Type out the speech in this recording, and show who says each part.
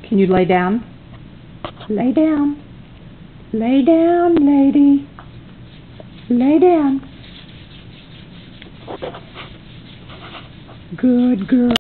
Speaker 1: Can you lay down? Lay down. Lay down, lady. Lay down. Good girl.